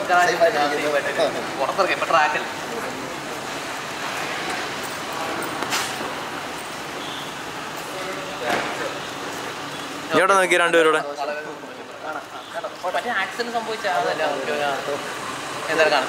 ഇവിടെ നോക്കി രണ്ടുപേരോടെ ആക്സിഡന്റ് സംഭവിച്ച എന്തായാലും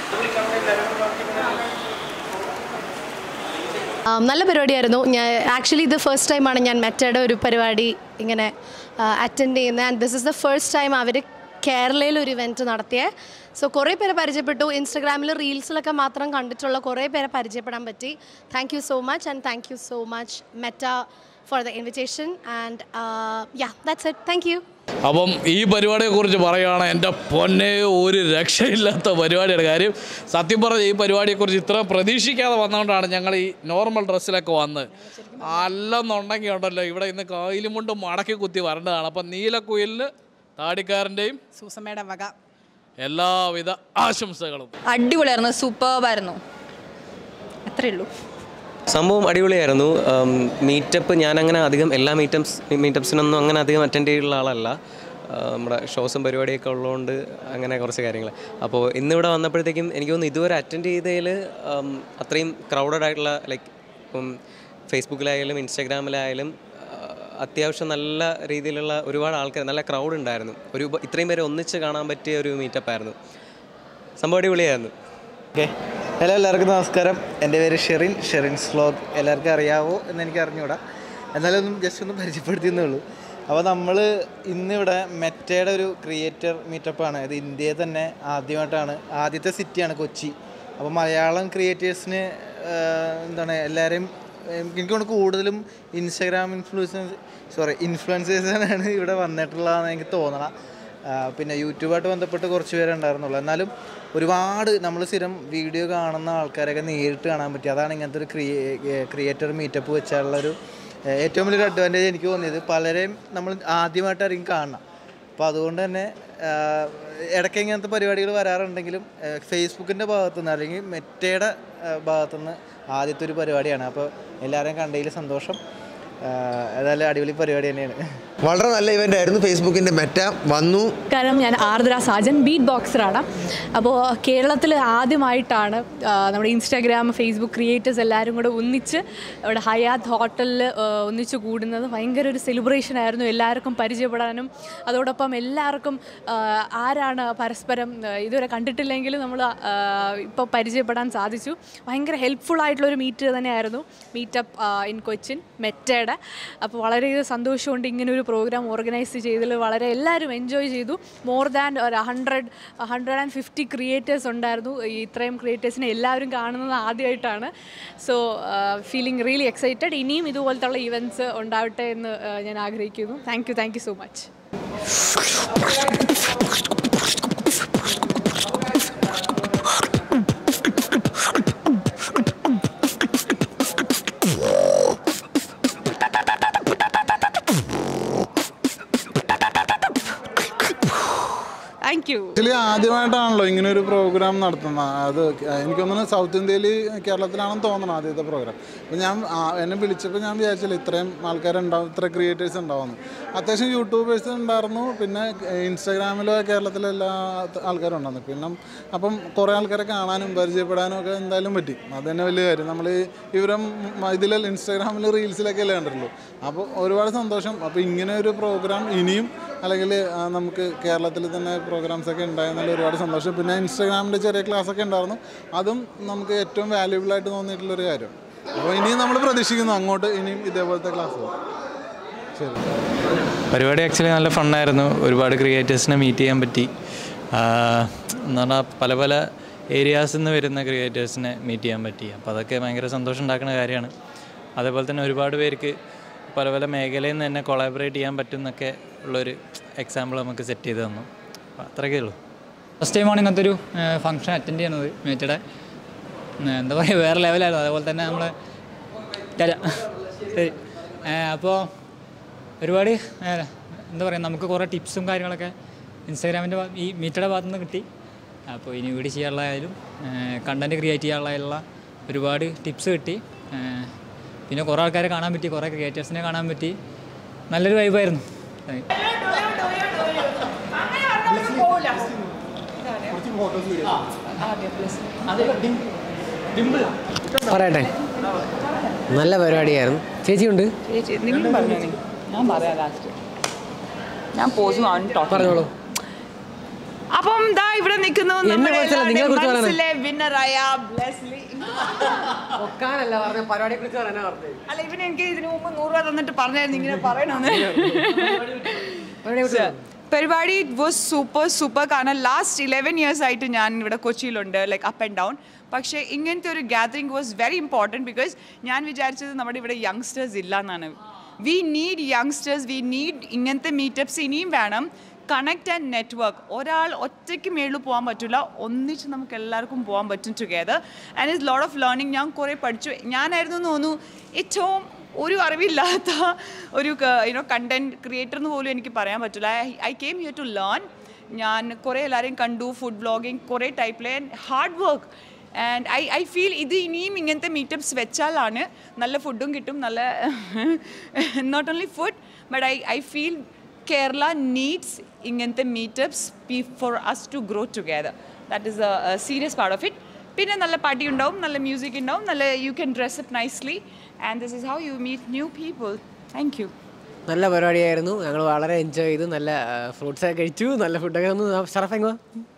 നല്ല പരിപാടിയായിരുന്നു. ഞാൻ ആക്ച്വലി ഇത് ഫസ്റ്റ് ടൈമാണ് ഞാൻ മെറ്റയുടെ ഒരു പരിപാടി ഇങ്ങനെ അറ്റൻഡ് ചെയ്യുന്നത്. And this is the first time അവർ കേരളയിൽ ഒരു ഇവൻറ്റ് നടത്തിയത്. സോ കുറേ പേരെ പരിചയപ്പെട്ടു. ഇൻസ്റ്റഗ്രാമിൽ റീൽസിലൊക്കെ മാത്രം കണ്ടിട്ടുള്ള കുറേ പേരെ പരിചയപ്പെടാൻ പറ്റി. Thank you so much and thank you so much Meta for the invitation and yeah that's it. Thank you. അപ്പം ഈ പരിപാടിയെക്കുറിച്ച് പറയുകയാണ് എൻ്റെ പൊന്നെ ഒരു രക്ഷയില്ലാത്ത പരിപാടിയുടെ കാര്യം. സത്യം പറഞ്ഞ ഈ പരിപാടിയെക്കുറിച്ച് ഇത്ര പ്രതീക്ഷിക്കാതെ വന്നുകൊണ്ടാണ് ഞങ്ങൾ ഈ നോർമൽ ഡ്രസ്സിലൊക്കെ വന്ന്. അല്ലെന്നുണ്ടെങ്കിൽ ഉണ്ടല്ലോ ഇവിടെ ഇന്ന് കയ്യിലും കൊണ്ട് മടക്കി കുത്തി വരേണ്ടതാണ്. അപ്പം നീലക്കുയിലിന് താടിക്കാരൻ്റെയും സൂസമ്മയുടെ വക എല്ലാവിധ ആശംസകളും. അടിപൊളിയായിരുന്നു, സൂപ്പർബായിരുന്നു, അത്രയേ ഉള്ളൂ. സംഭവം അടിപൊളിയായിരുന്നു. മീറ്റപ്പ് ഞാനങ്ങനെ അധികം എല്ലാ മീറ്റപ്സിനൊന്നും അങ്ങനെ അധികം അറ്റൻഡ് ചെയ്തിട്ടുള്ള ആളല്ല. നമ്മുടെ ഷോസും പരിപാടിയൊക്കെ ഉള്ളതുകൊണ്ട് അങ്ങനെ കുറച്ച് കാര്യങ്ങൾ. അപ്പോൾ ഇന്നിവിടെ വന്നപ്പോഴത്തേക്കും എനിക്ക് തോന്നുന്നു ഇതുവരെ അറ്റൻഡ് ചെയ്തതിൽ അത്രയും ക്രൗഡഡ് ആയിട്ടുള്ള ലൈക്ക് ഇപ്പം ഫേസ്ബുക്കിലായാലും ഇൻസ്റ്റാഗ്രാമിലായാലും അത്യാവശ്യം നല്ല രീതിയിലുള്ള ഒരുപാട് ആൾക്കാർ, നല്ല ക്രൗഡ് ഉണ്ടായിരുന്നു. ഇത്രയും പേരെ ഒന്നിച്ച് കാണാൻ പറ്റിയ ഒരു മീറ്റപ്പായിരുന്നു. സംഭവം അടിപൊളിയായിരുന്നു. ഓക്കെ, ഹലോ എല്ലാവർക്കും നമസ്കാരം. എൻ്റെ പേര് ഷെറിൻസ് വ്ലോഗ്. എല്ലാവർക്കും അറിയാവോ എന്നെനിക്ക് അറിഞ്ഞുകൂടാ, എന്നാലും ജസ്റ്റ് ഒന്ന് പരിചയപ്പെടുത്തിയെന്നേ ഉള്ളൂ. അപ്പോൾ നമ്മൾ ഇന്നിവിടെ മെറ്റയുടെ ഒരു ക്രിയേറ്റർ മീറ്റപ്പാണ്. ഇത് ഇന്ത്യയിൽ തന്നെ ആദ്യമായിട്ടാണ്, ആദ്യത്തെ സിറ്റിയാണ് കൊച്ചി. അപ്പോൾ മലയാളം ക്രിയേറ്റേഴ്സിന് എല്ലാവരെയും എനിക്ക് തോന്നുന്നു കൂടുതലും ഇൻസ്റ്റാഗ്രാം ഇൻഫ്ലുവൻസേഴ്സാണ് ഇവിടെ വന്നിട്ടുള്ളതെന്ന് എനിക്ക് തോന്നണം. പിന്നെ യൂട്യൂബായിട്ട് ബന്ധപ്പെട്ട് കുറച്ച് പേരെ ഉണ്ടായിരുന്നുള്ളൂ. എന്നാലും ഒരുപാട് നമ്മൾ സ്ഥിരം വീഡിയോ കാണുന്ന ആൾക്കാരൊക്കെ നേരിട്ട് കാണാൻ പറ്റി. അതാണ് ഇങ്ങനത്തെ ഒരു ക്രിയേറ്റർ മീറ്റപ്പ് വെച്ചാലുള്ളൊരു ഏറ്റവും വലിയൊരു അഡ്വാൻറ്റേജ് എനിക്ക് തോന്നിയത്. പലരെയും നമ്മൾ ആദ്യമായിട്ടായിരിക്കും കാണണം. അപ്പോൾ അതുകൊണ്ട് തന്നെ ഇടയ്ക്ക് ഇങ്ങനത്തെ പരിപാടികൾ വരാറുണ്ടെങ്കിലും ഫേസ്ബുക്കിൻ്റെ ഭാഗത്തുനിന്ന് അല്ലെങ്കിൽ മെറ്റയുടെ ഭാഗത്തുനിന്ന് ആദ്യത്തെ ഒരു പരിപാടിയാണ്. അപ്പോൾ എല്ലാവരെയും കണ്ടതിൽ സന്തോഷം. ഏതായാലും അടിപൊളി പരിപാടി തന്നെയാണ്. വളരെ നല്ല ഇവൻ്റ് ആയിരുന്നു. ഫേസ്ബുക്കിൻ്റെ മെറ്റ വന്നു. കാരണം ഞാൻ ആർദ്ര സാജൻ, ബീറ്റ് ബോക്സറാണ്. അപ്പോൾ കേരളത്തിൽ ആദ്യമായിട്ടാണ് നമ്മുടെ ഇൻസ്റ്റാഗ്രാം ഫേസ്ബുക്ക് ക്രിയേറ്റേഴ്സ് എല്ലാവരും കൂടെ ഒന്നിച്ച് ഇവിടെ ഹയാത്ത് ഹോട്ടലിൽ ഒന്നിച്ച് കൂടുന്നത് ഭയങ്കര ഒരു സെലിബ്രേഷൻ ആയിരുന്നു. എല്ലാവർക്കും പരിചയപ്പെടാനും അതോടൊപ്പം എല്ലാവർക്കും ആരാണ് പരസ്പരം ഇതുവരെ കണ്ടിട്ടില്ലെങ്കിൽ നമ്മൾ ഇപ്പോൾ പരിചയപ്പെടാൻ സാധിച്ചു. ഭയങ്കര ഹെൽപ്ഫുൾ ആയിട്ടുള്ളൊരു മീറ്റ് തന്നെയായിരുന്നു മീറ്റപ്പ് ഇൻ കൊച്ചിൻ മെറ്റയുടെ. അപ്പോൾ വളരെയധികം സന്തോഷമുണ്ട് ഇങ്ങനൊരു പ്രോഗ്രാം ഓർഗനൈസ് ചെയ്തതിൽ. വളരെ എല്ലാവരും എൻജോയ് ചെയ്തു. മോർ ദാൻ ഒരു 150 ക്രിയേറ്റേഴ്സ് ഉണ്ടായിരുന്നു. ഇത്രയും ക്രിയേറ്റേഴ്സിനെ എല്ലാവരും കാണുന്നത് ആദ്യമായിട്ടാണ്. So feeling really excited. ഇനിയും ഇതുപോലത്തുള്ള ഇവൻറ്റ്സ് ഉണ്ടാവട്ടെ എന്ന് ഞാൻ ആഗ്രഹിക്കുന്നു. Thank you so much. Actually ആദ്യമായിട്ടാണല്ലോ ഇങ്ങനെ ഒരു പ്രോഗ്രാം നടത്തുന്നത്. അത് എനിക്ക് തോന്നുന്നു സൗത്ത് ഇന്ത്യയിൽ കേരളത്തിലാണെന്ന് തോന്നണം ആദ്യത്തെ പ്രോഗ്രാം. അപ്പോൾ ഞാൻ എന്നെ വിളിച്ചപ്പോൾ ഞാൻ വിചാരിച്ചില്ല ഇത്രയും ആൾക്കാരുണ്ടാവും, ഇത്ര ക്രിയേറ്റേഴ്സ് ഉണ്ടാവുമെന്ന്. അത്യാവശ്യം യൂട്യൂബേഴ്സ് ഉണ്ടായിരുന്നു, പിന്നെ ഇൻസ്റ്റാഗ്രാമിൽ കേരളത്തിലെ എല്ലാ ആൾക്കാരും ഉണ്ടായിരുന്നു. പിന്നെ അപ്പം കുറേ ആൾക്കാരെ കാണാനും പരിചയപ്പെടാനും ഒക്കെ എന്തായാലും പറ്റി. അത് തന്നെ വലിയ കാര്യം. നമ്മൾ ഇവരും ഇതിൽ ഇൻസ്റ്റാഗ്രാമിൽ റീൽസിലൊക്കെ അല്ലേ കണ്ടിട്ടുള്ളൂ. അപ്പോൾ ഒരുപാട് സന്തോഷം. അപ്പോൾ ഇങ്ങനെ ഒരു പ്രോഗ്രാം ഇനിയും അല്ലെങ്കിൽ നമുക്ക് കേരളത്തിൽ തന്നെ പ്രോഗ്രാംസൊക്കെ ഉണ്ടായിരുന്നാൽ ഒരുപാട് സന്തോഷം. പിന്നെ ഇൻസ്റ്റാഗ്രാമിൻ്റെ ചെറിയ ക്ലാസ്സൊക്കെ ഉണ്ടായിരുന്നു. അതും നമുക്ക് ഏറ്റവും വാല്യുബിളായിട്ട് തോന്നിയിട്ടുള്ളൊരു കാര്യം. അപ്പോൾ ഇനിയും നമ്മൾ പ്രതീക്ഷിക്കുന്നു അങ്ങോട്ട് ഇനിയും ഇതേപോലത്തെ ക്ലാസ്സുകൾ. ശരി, പരിപാടി ആക്ച്വലി നല്ല ഫണ്ണായിരുന്നു. ഒരുപാട് ക്രിയേറ്റേഴ്സിനെ മീറ്റ് ചെയ്യാൻ പറ്റി. എന്ന് പറഞ്ഞാൽ പല പല ഏരിയാസിൽ നിന്ന് വരുന്ന ക്രിയേറ്റേഴ്സിനെ മീറ്റ് ചെയ്യാൻ പറ്റി. അപ്പോൾ അതൊക്കെ ഭയങ്കര സന്തോഷം ഉണ്ടാക്കുന്ന കാര്യമാണ്. അതേപോലെ തന്നെ ഒരുപാട് പേർക്ക് പല പല മേഖലയിൽ നിന്ന് തന്നെ കൊളാബറേറ്റ് ചെയ്യാൻ പറ്റും എന്നൊക്കെ ഉള്ളൊരു എക്സാമ്പിൾ നമുക്ക് സെറ്റ് ചെയ്ത് തന്നു. അപ്പോൾ അത്രയൊക്കെ ഉള്ളൂ. ഫസ്റ്റ് ടൈമാണ് ഇങ്ങനത്തെ ഒരു ഫംഗ്ഷൻ അറ്റൻഡ് ചെയ്യുന്നത് മീറ്റയുടെ. എന്താ പറയുക, വേറെ ലെവലായിരുന്നു. അതേപോലെ തന്നെ നമ്മൾ ശരി. അപ്പോൾ ഒരുപാട് എന്താ പറയുക, നമുക്ക് കുറേ ടിപ്സും കാര്യങ്ങളൊക്കെ ഇൻസ്റ്റാഗ്രാമിൻ്റെ ഈ മീറ്റയുടെ ഭാഗത്തു നിന്ന് കിട്ടി. അപ്പോൾ ഇനി വീഡിയോ ചെയ്യാനുള്ളതായാലും കണ്ടൻറ്റ് ക്രിയേറ്റ് ചെയ്യാനുള്ളതായുള്ള ഒരുപാട് ടിപ്സ് കിട്ടി. പിന്നെ കുറേ ആൾക്കാരെ കാണാൻ പറ്റി, കുറേ ക്രിയേറ്റേഴ്സിനെ കാണാൻ പറ്റി. നല്ലൊരു വൈബായിരുന്നു. പറയട്ടെ, നല്ല പരിപാടിയായിരുന്നു. ചേച്ചിയുണ്ട്, ഞാൻ പറയാം ലാസ്റ്റ്. ഞാൻ പോസ് പറഞ്ഞോളൂ. അപ്പം ദാ ഇവിടെ നിൽക്കുന്നു നിങ്ങളെ വിന്നറായ ബ്ലെസ്ലി. പരിപാടിയെ കുറിച്ച് പറയാനാ പറഞ്ഞത്. അല്ല, ഇവന് എനിക്ക് ഇതിനു മുമ്പ് 100 രൂപ തന്നിട്ട് പറഞ്ഞായിരുന്നു ഇങ്ങനെ പറയണമെന്ന്. പരിപാടി വാസ് സൂപ്പർ കാരണം ലാസ്റ്റ് 11 years ആയിട്ട് ഞാൻ ഇവിടെ കൊച്ചിയിലുണ്ട്, ലൈക്ക് അപ്പ് ആൻഡ് ഡൗൺ. പക്ഷേ ഇങ്ങനത്തെ ഒരു gathering was very important because ഞാൻ വിചാരിച്ചത് നമ്മുടെ ഇവിടെ യങ്സ്റ്റേഴ്സ് ഇല്ല എന്നാണ്. We need youngsters, we need ഇങ്ങനത്തെ മീറ്റപ്സ് ഇനിയും വേണം. Connect and network. ഒരാൾ ഒറ്റയ്ക്ക് മേളിൽ പോകാൻ പറ്റില്ല, ഒന്നിച്ച് നമുക്ക് എല്ലാവർക്കും പോകാൻ പറ്റും together. And it's lot of learning. ഞാൻ കുറേ പഠിച്ചു. ഞാനായിരുന്നു തോന്നുന്നു ഏറ്റവും ഒരു അറിവില്ലാത്ത ഒരു കണ്ടൻറ് ക്രിയേറ്റർ എന്ന് പോലും എനിക്ക് പറയാൻ പറ്റില്ല. I came here to learn. ഞാൻ കുറേ എല്ലാവരെയും കണ്ടു, ഫുഡ് വ്ളോഗിങ്, കുറേ ടൈപ്പിലെ hard work. And I feel ഇത് ഇനിയും ഇങ്ങനത്തെ മീറ്റപ്സ് വെച്ചാലാണ് നല്ല ഫുഡും കിട്ടും, നല്ല not only food but I feel Kerala needs ഇങ്ങനത്തെ meetups for us to grow together. That is a serious part of it. പിന്നെ നല്ല പാർട്ടി ഉണ്ടാവും, നല്ല മ്യൂസിക് ഉണ്ടാവും, നല്ല you can dress up nicely and this is how you meet new people. Thank you. നല്ല പരിപാടിയായിരുന്നു. ഞങ്ങൾ വളരെ എൻജോയ് ചെയ്തു. നല്ല ഫ്രൂട്ട്സൊക്കെ കഴിച്ചു, നല്ല ഫുഡൊക്കെ വന്നു. ഷറഫെങ്ങോ?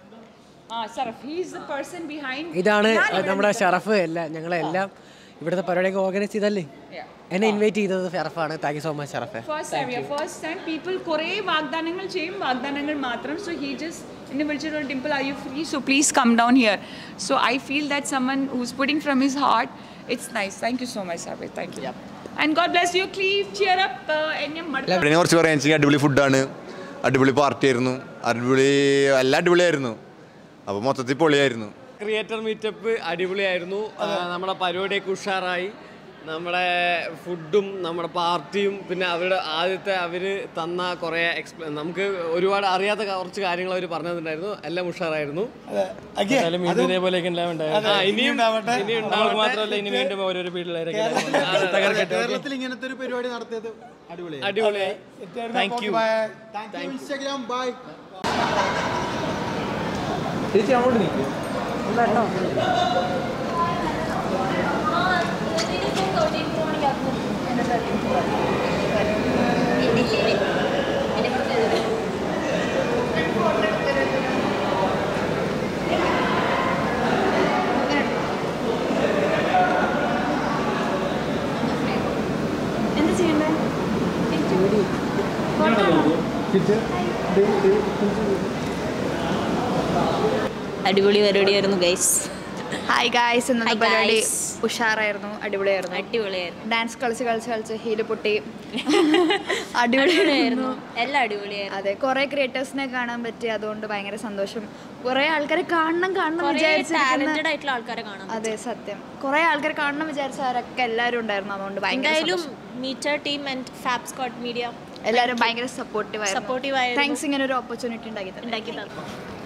ഇതാണ് നമ്മുടെ ഷറഫ്. ഞങ്ങളെല്ലാം ഇവിടുത്തെ പരിപാടിയൊക്കെ ഓർഗനൈസ് ചെയ്തല്ലേ. എന്നെ ഇൻവൈറ്റ് ചെയ്തത് ഷറഫാണ്. താങ്ക് യു സോ മച്ച് ഷറഫെ. ഫസ്റ്റ് ടൈം പീപ്പിൾ കുറേ വാഗ്ദാനങ്ങൾ ചെയ്യും, വാഗ്ദാനങ്ങൾ മാത്രം. സോ ഹി ജസ്റ്റ് എന്നെ വിളിച്ചിട്ട് Dimple are you free, so please come down here. So I feel that someone who's putting from his heart. It's nice. Thank you so much ഷറഫെ. Thank you and God bless you. Cleave cheer up. എന്നെ കുറിച്ച് പറയാൻ വെച്ചാൽ അടിപൊളി ഫുഡാണ്, അടിപൊളി party ആയിരുന്നു, എല്ലാം അടിപൊളിയായിരുന്നു. അപ്പോൾ മൊത്തത്തിൽ പൊളിയായിരുന്നു. ക്രിയേറ്റർ മീറ്റപ്പ് അടിപൊളിയായിരുന്നു. നമ്മുടെ പരിപാടിയൊക്കെ ഉഷാറായി. നമ്മുടെ ഫുഡും നമ്മുടെ പാർട്ടിയും പിന്നെ ആദ്യത്തെ അവർ തന്ന കുറേ നമുക്ക് ഒരുപാട് അറിയാത്ത കുറച്ച് കാര്യങ്ങൾ അവർ പറഞ്ഞു തന്നിട്ടുണ്ടായിരുന്നു. എല്ലാം ഉഷാറായിരുന്നു. മാത്രമല്ല ഇനി വീണ്ടും ഓരോരോ പിള്ളേരൊക്കെ കേരളത്തിൽ ഇങ്ങനത്തെ ഒരു പരിപാടി നടത്തിയത് അടിപൊളിയായി. Thank you. Instagram bye. ചേച്ചി അങ്ങോട്ട് നിൽക്കും. എന്താ ചെയ്യണ്ടേ? അടിപൊളി പരിപാടിയായിരുന്നു ഗൈസ്. Hi guys. ഇന്നത്തെ പരിപാടി ഉഷാറായിരുന്നു, അടിപൊളിയായിരുന്നു. ഡാൻസ് കളിച്ച് ഹീല് പൊട്ടി. അടിപൊളിയായിരുന്നു, എല്ലാം അടിപൊളിയായിരുന്നു. അതെ, കുറേ ക്രിയേറ്റേഴ്സിനെ കാണാൻ പറ്റി, അതുകൊണ്ട് ഭയങ്കര സന്തോഷം. കുറേ ആൾക്കാരെ കാണണം ടാലന്റഡ് ആയിട്ടുള്ള ആൾക്കാരെ കാണാം. അതെ, സത്യം. കുറേ ആൾക്കാരെ കാണണം വിചാരിച്ചവരൊക്കെ എല്ലാവരും ഉണ്ടായിരുന്നു. അതുകൊണ്ട് എന്തായാലും Meta team and Fab Squad Media എല്ലാവരും ഭയങ്കര സപ്പോർട്ടീവായി. താങ്ക്സ് ഇങ്ങനെ ഒരു ഓപ്പർച്യൂണിറ്റി ഉണ്ടാക്കി തന്നു.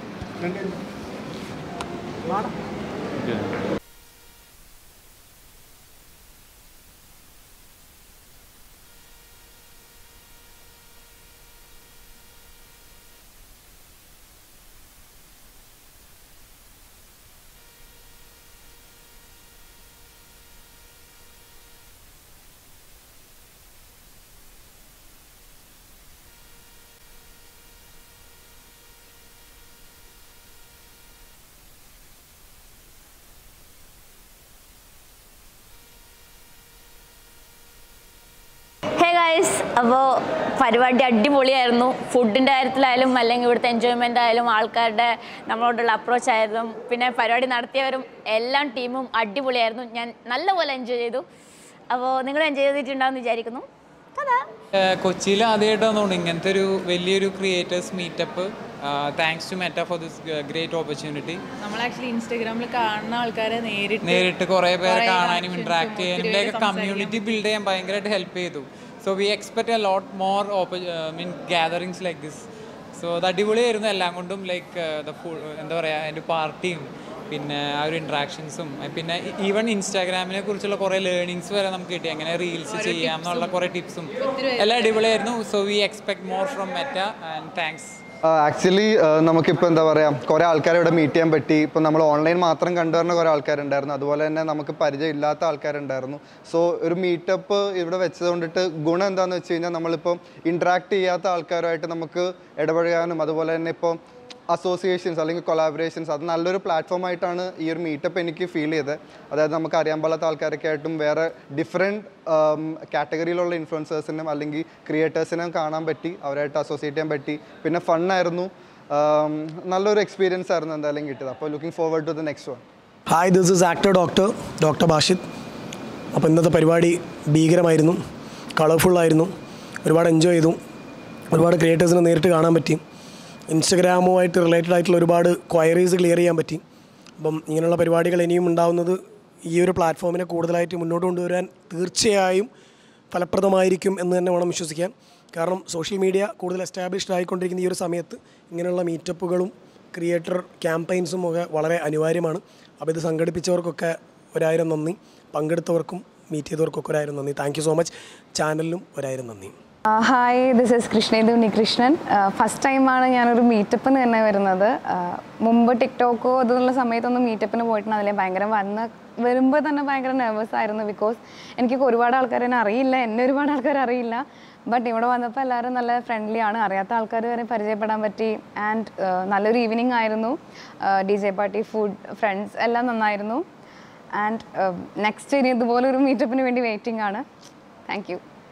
അപ്പോൾ പരിപാടി അടിപൊളിയായിരുന്നു. ഫുഡിൻ്റെ കാര്യത്തിലായാലും അല്ലെങ്കിൽ ഇവിടുത്തെ എൻജോയ്മെൻ്റ് ആയാലും ആൾക്കാരുടെ നമ്മളോടുള്ള അപ്രോച്ച് ആയാലും പിന്നെ പരിപാടി നടത്തിയവരും എല്ലാം ടീമും അടിപൊളിയായിരുന്നു. ഞാൻ നല്ലപോലെ എൻജോയ് ചെയ്തു. അപ്പോൾ നിങ്ങൾ എൻജോയ് ചെയ്തിട്ടുണ്ടാവും വിചാരിക്കുന്നു. കൊച്ചിയിൽ ആദ്യമായിട്ടാണ് തോന്നുന്നു ഇങ്ങനത്തെ ഒരു വലിയൊരു creators meetup. Thanks to Meta for this great opportunity. നമ്മൾ ആക്ച്വലി ഇൻസ്റ്റാഗ്രാമിൽ കാണുന്ന ആൾക്കാരെ നേരിട്ട് കുറേ പേരെ കാണാനും ഇൻട്രാക്ട് ചെയ്യാനും ഇവിടെയൊക്കെ കമ്മ്യൂണിറ്റി ബിൽഡ് ചെയ്യാൻ ഭയങ്കരമായിട്ട് ഹെൽപ്പ് ചെയ്തു. So we expect a lot more gatherings like this. So അത് അടിപൊളിയായിരുന്നു എല്ലാം കൊണ്ടും. ലൈക്ക് എന്താ പറയുക, അതിൻ്റെ പാർട്ടിയും പിന്നെ ആ ഒരു ഇൻട്രാക്ഷൻസും പിന്നെ ഈവൻ ഇൻസ്റ്റാഗ്രാമിനെ കുറിച്ചുള്ള കുറേ ലേണിങ്സ് വരെ നമുക്ക് കിട്ടി. എങ്ങനെ റീൽസ് ചെയ്യാം എന്നുള്ള കുറേ ടിപ്സും എല്ലാം അടിപൊളിയായിരുന്നു. So we expect more from Meta and thanks. Actually നമുക്കിപ്പോൾ എന്താ പറയുക, കുറേ ആൾക്കാരെ ഇവിടെ മീറ്റ് ചെയ്യാൻ പറ്റി. ഇപ്പോൾ നമ്മൾ ഓൺലൈൻ മാത്രം കണ്ടുവരുന്ന കുറേ ആൾക്കാരുണ്ടായിരുന്നു, അതുപോലെ തന്നെ നമുക്ക് പരിചയമില്ലാത്ത ആൾക്കാരുണ്ടായിരുന്നു. സോ ഒരു മീറ്റപ്പ് ഇവിടെ വെച്ചത് കൊണ്ടിട്ട് ഗുണം എന്താണെന്ന് വെച്ച് കഴിഞ്ഞാൽ നമ്മളിപ്പോൾ ഇൻട്രാക്ട് ചെയ്യാത്ത ആൾക്കാരുമായിട്ട് നമുക്ക് ഇടപഴകാനും അതുപോലെ തന്നെ ഇപ്പോൾ അസോസിയേഷൻസ് അല്ലെങ്കിൽ കൊളാബറേഷൻസ്, അത് നല്ലൊരു പ്ലാറ്റ്ഫോമായിട്ടാണ് ഈ ഒരു മീറ്റപ്പ് എനിക്ക് ഫീൽ ചെയ്തത്. അതായത് നമുക്ക് അറിയാൻ പാടാത്ത ആൾക്കാരൊക്കെ ആയിട്ടും വേറെ ഡിഫറെൻറ്റ് കാറ്റഗറിയിലുള്ള ഇൻഫ്ലുവൻസേഴ്സിനും അല്ലെങ്കിൽ ക്രിയേറ്റേഴ്സിനും കാണാൻ പറ്റി, അവരായിട്ട് അസോസിയേറ്റ് ചെയ്യാൻ പറ്റി. പിന്നെ ഫണ്ണായിരുന്നു, നല്ലൊരു എക്സ്പീരിയൻസ് ആയിരുന്നു എന്തായാലും കിട്ടിയത്. അപ്പോൾ looking forward to the next one. Hi, this is actor doctor Bashid. അപ്പോൾ ഇന്നത്തെ പരിപാടി ഭീകരമായിരുന്നു, കളർഫുള്ളായിരുന്നു, ഒരുപാട് എൻജോയ് ചെയ്തു, ഒരുപാട് ക്രിയേറ്റേഴ്സിനെ നേരിട്ട് കാണാൻ പറ്റി, ഇൻസ്റ്റഗ്രാമുമായിട്ട് റിലേറ്റഡ് ആയിട്ടുള്ള ഒരുപാട് ക്വയറീസ് ക്ലിയർ ചെയ്യാൻ പറ്റി. അപ്പം ഇങ്ങനെയുള്ള പരിപാടികൾ ഇനിയും ഉണ്ടാകുന്നത് ഈ ഒരു പ്ലാറ്റ്ഫോമിനെ കൂടുതലായിട്ട് മുന്നോട്ട് കൊണ്ടുവരാൻ തീർച്ചയായും ഫലപ്രദമായിരിക്കും എന്ന് തന്നെ വേണം വിശ്വസിക്കാൻ. കാരണം സോഷ്യൽ മീഡിയ കൂടുതൽ എസ്റ്റാബ്ലിഷ്ഡ് ആയിക്കൊണ്ടിരിക്കുന്ന ഈ ഒരു സമയത്ത് ഇങ്ങനെയുള്ള മീറ്റപ്പുകളും ക്രിയേറ്റർ ക്യാമ്പയിൻസും ഒക്കെ വളരെ അനിവാര്യമാണ്. അപ്പോൾ ഇത് സംഘടിപ്പിച്ചവർക്കൊക്കെ 1000 നന്ദി, പങ്കെടുത്തവർക്കും മീറ്റ് ചെയ്തവർക്കൊക്കെ 1000 നന്ദി. Thank you so much. ചാനലിലും 1000 നന്ദി. Hi, this is Krishnendu Unnikrishnan. First ടൈമാണ് ഞാനൊരു മീറ്റപ്പിന് തന്നെ വരുന്നത്. മുമ്പ് ടിക്ടോക്കോ ഇതുള്ള സമയത്തൊന്നും മീറ്റപ്പിന് പോയിട്ടുണ്ടാവില്ല. ഭയങ്കര വരുമ്പോൾ തന്നെ ഭയങ്കര നെർവസ് ആയിരുന്നു. ബിക്കോസ് എനിക്ക് ഒരുപാട് ആൾക്കാരെ അറിയില്ല, എന്നെ ഒരുപാട് ആൾക്കാർ അറിയില്ല. ബട്ട് ഇവിടെ വന്നപ്പോൾ എല്ലാവരും നല്ല ഫ്രണ്ട്ലി ആണ്, അറിയാത്ത ആൾക്കാർ വരെ പരിചയപ്പെടാൻ പറ്റി. ആൻഡ് നല്ലൊരു ഈവനിങ് ആയിരുന്നു. DJ പാർട്ടി, ഫുഡ്, ഫ്രണ്ട്സ് എല്ലാം നന്നായിരുന്നു. ആൻഡ് നെക്സ്റ്റ് ഇനി ഇതുപോലൊരു മീറ്റപ്പിന് വേണ്ടി വെയിറ്റിംഗ് ആണ്. Thank U.